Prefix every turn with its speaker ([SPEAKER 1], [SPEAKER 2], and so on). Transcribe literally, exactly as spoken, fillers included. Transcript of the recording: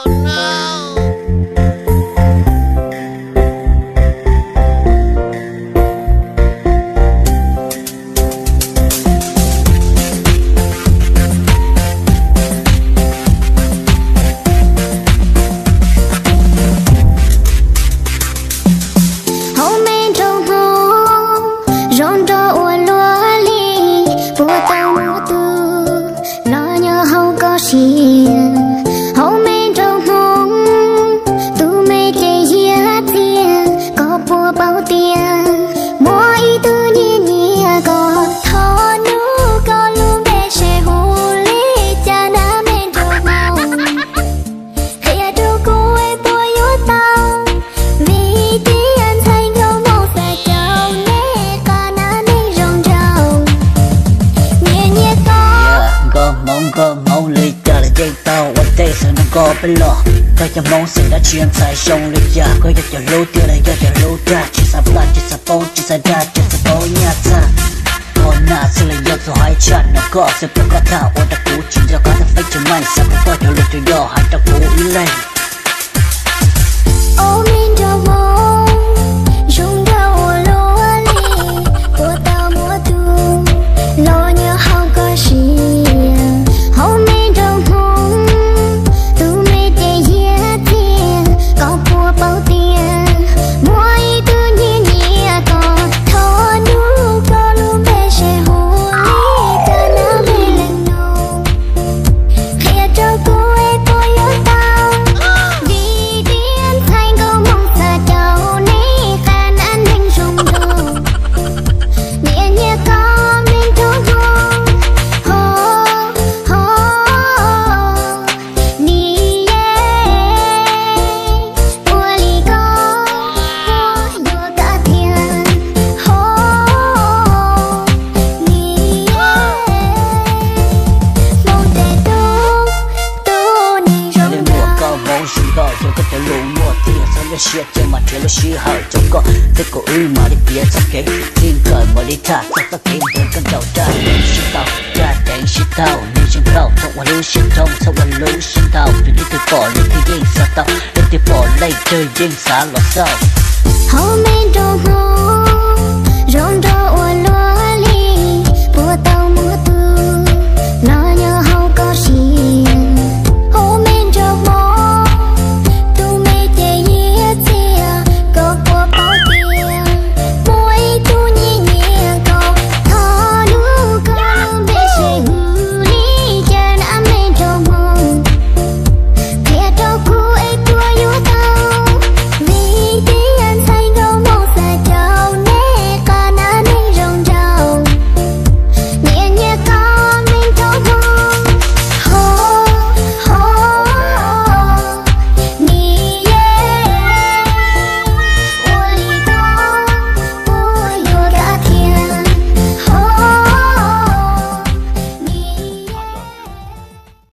[SPEAKER 1] có bên lọ có cho mong sẽ đã chuyên sai sông lịch giả có cho cho lâu tiêu này cho cho lâu ra chỉ sa plan chỉ sa bông chỉ sa đa chỉ sa bông nhạt ra còn nà sẽ là yêu rồi hai chặt nó có sẽ có cả thảo ở đặc cũ chỉ cho có thể phải cho mày sao có cho lịch từ đó hai đặc cũ đi lên
[SPEAKER 2] ôm in trong mong rung đau lúa li của tao mùa thu lo nhớ không có gì ôm in trong mong tu mê để nhớ tiền có bùa bao tiền mua ý tự nhiên nhẹ có thọ nu có luôn bé sẽ hồ lý ta nó về lần nô khi cho cô ấy tôi yêu tao vì điên thành câu mong xa châu này khả năng hình dung đồ nhẹ nhẹ có mình thương hôn hô hô đi bùa lì có đùa cả thiên hô đi mong để tu tu này
[SPEAKER 1] để
[SPEAKER 2] rong
[SPEAKER 1] mùa
[SPEAKER 2] rau
[SPEAKER 1] cao mong xin gọi cho có thể lũ mùa tiền sao nó shit trên mặt trên nó shit hở trong có thế có ư mà đi bia chắc cái thiên cởi mà đi thả chắc tất kiến đến cơn đầu ra đến shit tao ra đến shit tao nên chân tao không qua lưu shit thông sao qua lưu shit tao từ đi từ bỏ lên thì yên xa tao lên thì bỏ lấy chơi yên xa lọt sao
[SPEAKER 2] hậu men trong mong rong